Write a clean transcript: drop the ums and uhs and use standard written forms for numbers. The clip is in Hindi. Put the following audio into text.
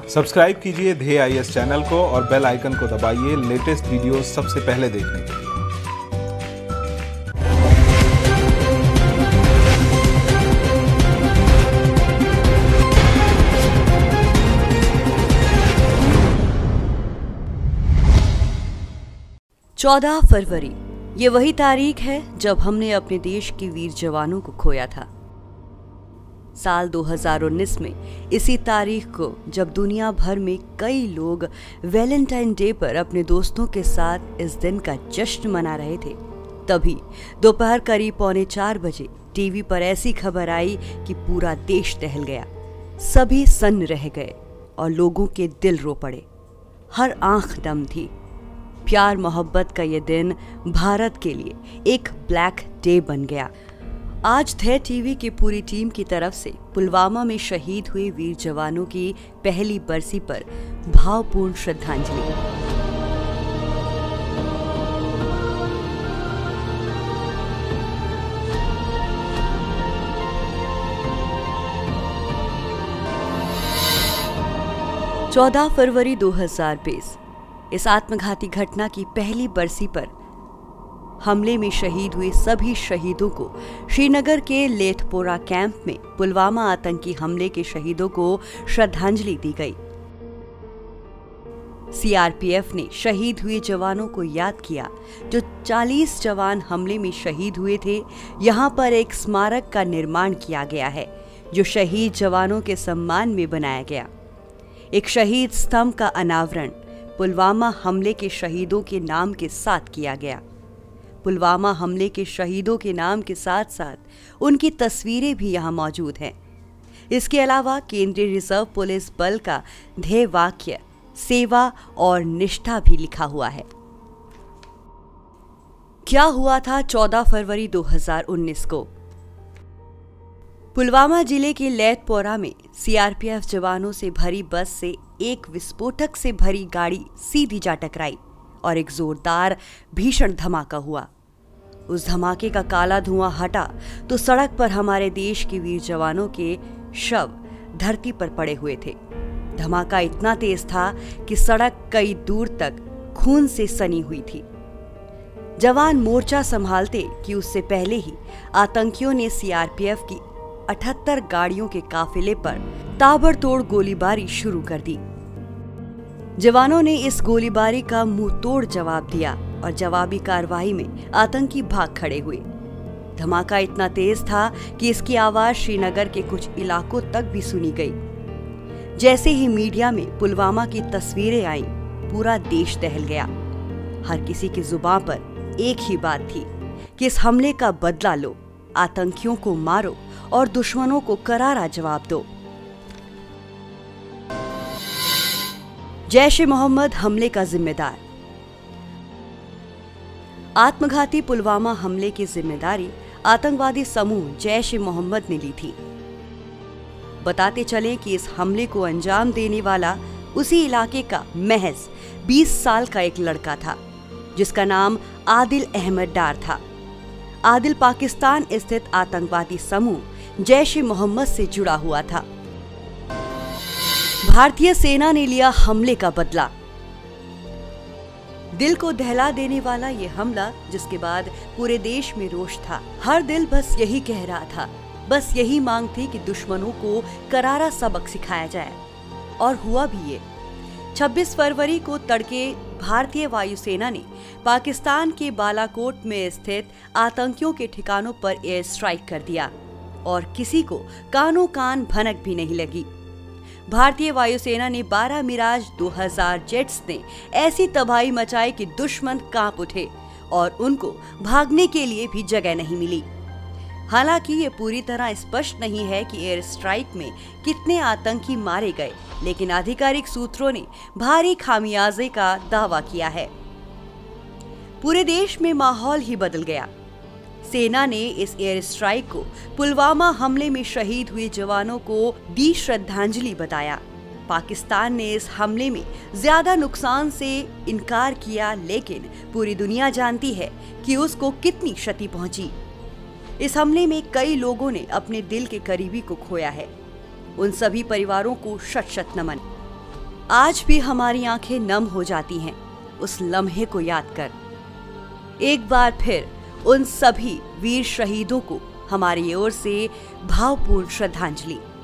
सब्सक्राइब कीजिए ध्येय आईएएस चैनल को और बेल आइकन को दबाइए लेटेस्ट वीडियो सबसे पहले देखने के लिए। 14 फरवरी ये वही तारीख है जब हमने अपने देश के वीर जवानों को खोया था। साल 2019 में इसी तारीख को जब दुनिया भर में कई लोग वैलेंटाइन डे पर अपने दोस्तों के साथ इस दिन का जश्न मना रहे थे, तभी दोपहर करीब 3:45 बजे टीवी पर ऐसी खबर आई कि पूरा देश दहल गया। सभी सन्न रह गए और लोगों के दिल रो पड़े। हर आंख नम थी। प्यार मोहब्बत का ये दिन भारत के लिए एक ब्लैक डे बन गया। आज ध्येय टीवी की पूरी टीम की तरफ से पुलवामा में शहीद हुए वीर जवानों की पहली बरसी पर भावपूर्ण श्रद्धांजलि। चौदह फरवरी 2020 इस आत्मघाती घटना की पहली बरसी पर हमले में शहीद हुए सभी शहीदों को श्रीनगर के लेथपोरा कैंप में पुलवामा आतंकी हमले के शहीदों को श्रद्धांजलि दी गई। सीआरपीएफ ने शहीद हुए जवानों को याद किया। जो 40 जवान हमले में शहीद हुए थे, यहां पर एक स्मारक का निर्माण किया गया है जो शहीद जवानों के सम्मान में बनाया गया। एक शहीद स्तंभ का अनावरण पुलवामा हमले के शहीदों के नाम के साथ किया गया। पुलवामा हमले के शहीदों के नाम के साथ साथ उनकी तस्वीरें भी यहां मौजूद हैं। इसके अलावा केंद्रीय रिजर्व पुलिस बल का ध्येय वाक्य सेवा और निष्ठा भी लिखा हुआ है। क्या हुआ था 14 फरवरी 2019 को? पुलवामा जिले के लेथपोरा में सीआरपीएफ जवानों से भरी बस से एक विस्फोटक से भरी गाड़ी सीधी जा टकराई और एक जोरदार भीषण धमाका हुआ। उस धमाके का काला धुआं हटा तो सड़क पर हमारे देश के वीर जवानों के शव धरती पर पड़े हुए थे। धमाका इतना तेज था कि सड़क कई दूर तक खून से सनी हुई थी। जवान मोर्चा संभालते कि उससे पहले ही आतंकियों ने सीआरपीएफ की 78 गाड़ियों के काफिले पर ताबड़तोड़ गोलीबारी शुरू कर दी। जवानों ने इस गोलीबारी का मुंह तोड़ जवाब दिया और जवाबी कार्रवाई में आतंकी भाग खड़े हुए। धमाका इतना तेज था कि इसकी आवाज श्रीनगर के कुछ इलाकों तक भी सुनी गई। जैसे ही मीडिया में पुलवामा की तस्वीरें आईं, पूरा देश दहल गया। हर किसी की जुबान पर एक ही बात थी कि इस हमले का बदला लो, आतंकियों को मारो और दुश्मनों को करारा जवाब दो। जैश ए मोहम्मद हमले का जिम्मेदार। आत्मघाती पुलवामा हमले की जिम्मेदारी आतंकवादी समूह जैश ए मोहम्मद ने ली थी। बताते चलें कि इस हमले को अंजाम देने वाला उसी इलाके का महज 20 साल का एक लड़का था जिसका नाम आदिल अहमद डार था। आदिल पाकिस्तान स्थित आतंकवादी समूह जैश ए मोहम्मद से जुड़ा हुआ था। भारतीय सेना ने लिया हमले का बदला। दिल को दहला देने वाला ये हमला, जिसके बाद पूरे देश में रोष था। हर दिल बस यही कह रहा था, बस यही मांग थी कि दुश्मनों को करारा सबक सिखाया जाए। और हुआ भी ये। 26 फरवरी को तड़के भारतीय वायुसेना ने पाकिस्तान के बालाकोट में स्थित आतंकियों के ठिकानों पर एयर स्ट्राइक कर दिया और किसी को कानो कान भनक भी नहीं लगी। भारतीय वायुसेना ने 12 मिराज 2000 जेट्स ने ऐसी तबाही मचाई कि दुश्मन कांप उठे और उनको भागने के लिए भी जगह नहीं मिली। हालांकि ये पूरी तरह स्पष्ट नहीं है कि एयर स्ट्राइक में कितने आतंकी मारे गए, लेकिन आधिकारिक सूत्रों ने भारी खामियाजे का दावा किया है। पूरे देश में माहौल ही बदल गया। सेना ने इस एयर स्ट्राइक को पुलवामा हमले में शहीद हुए जवानों को दी श्रद्धांजलि बताया। पाकिस्तान ने इस हमले में ज्यादा नुकसान से इनकार किया, लेकिन पूरी दुनिया जानती है कि उसको कितनी क्षति पहुंची। इस हमले में कई लोगों ने अपने दिल के करीबी को खोया है। उन सभी परिवारों को शत शत नमन। आज भी हमारी आंखें नम हो जाती हैं उस लम्हे को याद कर। एक बार फिर उन सभी वीर शहीदों को हमारी ओर से भावपूर्ण श्रद्धांजलि।